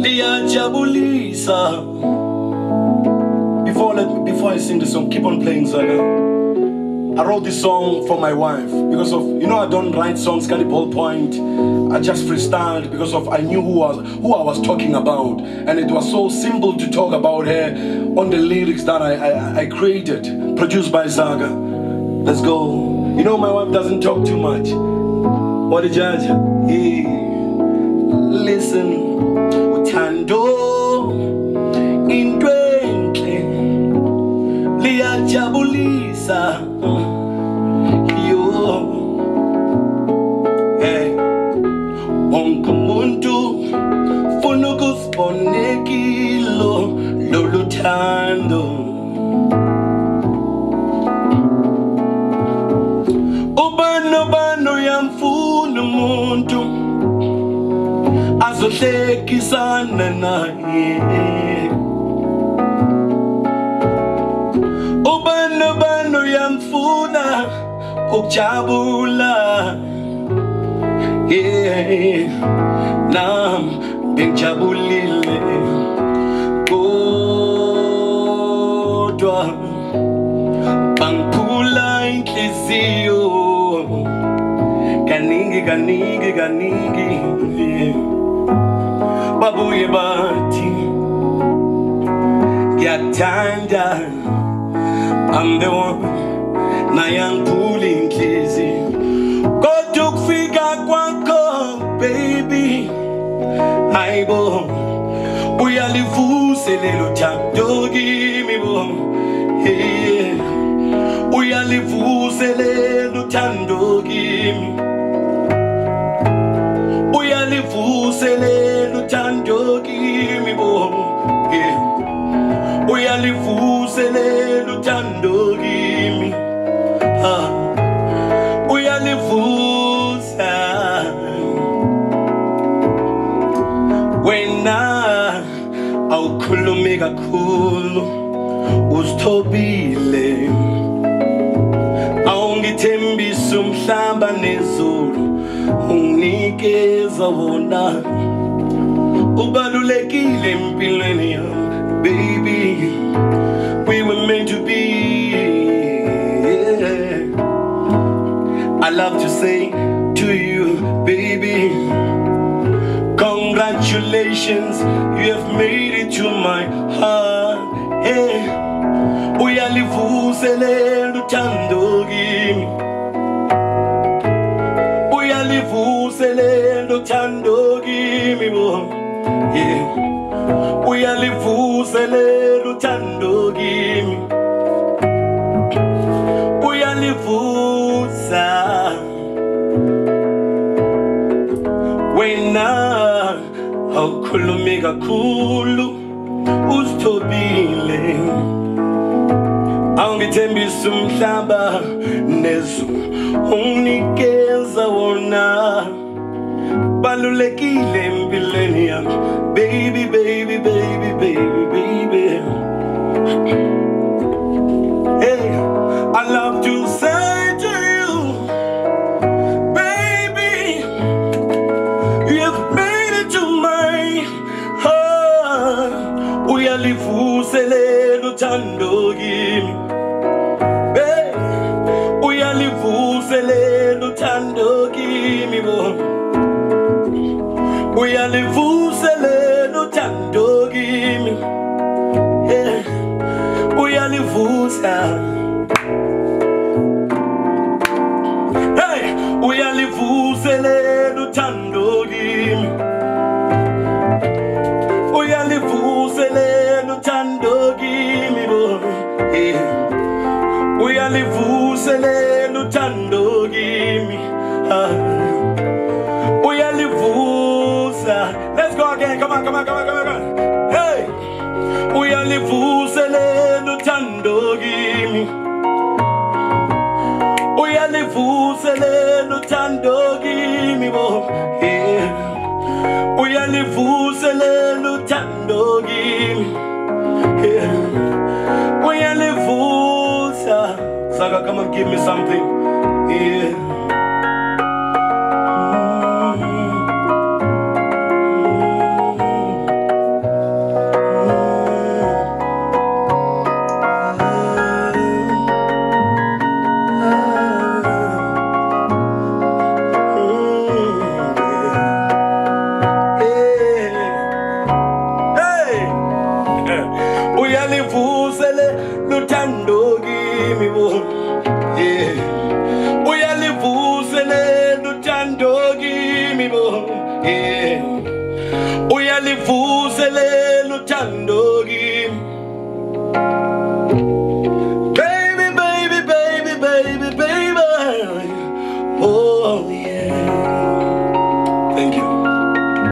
liyajabulisa. Before I sing the song, keep on playing, Zaga. I wrote this song for my wife because of, you know, I don't write songs kind of ballpoint. I just freestyled because of I knew who I was talking about, and it was so simple to talk about her on the lyrics that I created, produced by Zaga. Let's go. You know, my wife doesn't talk too much. What the judge? Hey, listen, uthando intwenhle liyajabulisa. Wonke umuntu ufuna ukusibonekilo lolu thando. Ubano uyamfuna umuntu azohlekisana naye. Ubano uyamfuna ukujabula. Yeah, nam bengijabulile kodwa bangiphula inhliziyo kaningi babuye bathi ngiyakuthanda, I'm the one nayangiphula inhliziyo kodwa ukufika kwakho baby hayibo uyalivuselela uthando kimi bo. Hey, uyalivuselela uthando kimi, uyalivuselela uthando kimi bo. Hey, uyalivuselela uthando kimi, uyalivusa wena awukhulumi kakhulu usithobile, awungithembisa umhlaba nezulu unginikeza wona. Ubalulekile empilweni yami baby, we were meant to be. I love to say to you, baby, congratulations, you have made it to my heart. Hey, uyalivuselela uthando kimi, uyalivuselela uthando kimi bo. Yeah, uyalivuselela uthando kimi, uyalivusa wena awukhulumi kakhulu usithobile, awungithembisa umhlaba nezulu unginikeza wona. Balulekile empilweni yami baby. Hey, I love to say to you, baby, you have made it to my heart. Uyalivuselela uthando kimi, uyalivuselela uthando kimi bo. Uyalivuselela uthando kimi, yeah, uyalivusa. Hey, uyalivuselela uthando kimi, uyalivuselela uthando kimi bo. Yeah, uyalivuselela uthando kimi, uyalivusa. Let's go again, come on. Hey, uyalivuselela uthando kimi, uyalivuselela uthando kimi bo. Yeah, uyalivuselela uthando kimi, yeah, uyalivusa. Zaga, come and give me something. Yeah. livuzele luthando